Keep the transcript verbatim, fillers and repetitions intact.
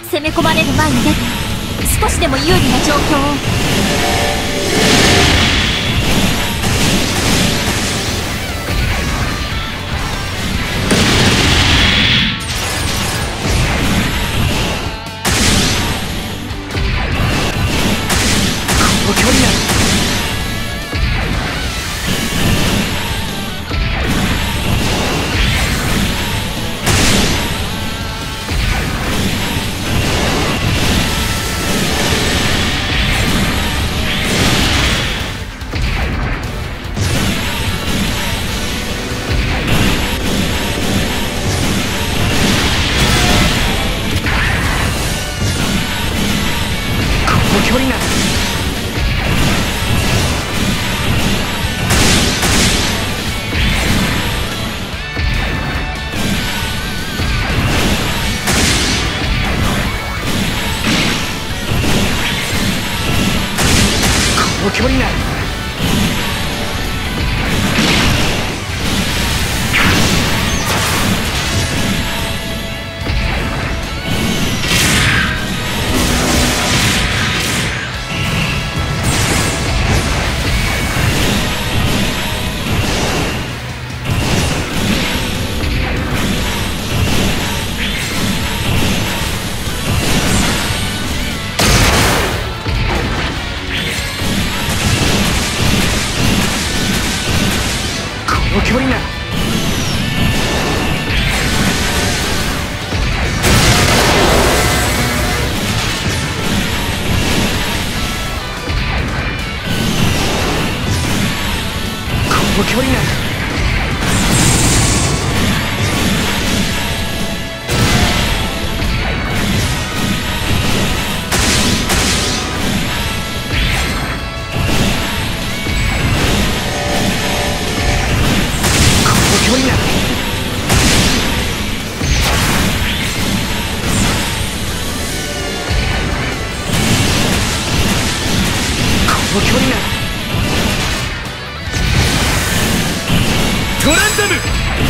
攻め込まれる前に出て少しでも有利な状況を。 この距離なら距離ならこの距離ならこの距離ならこの距離なら距離ならこの距離ならトランザム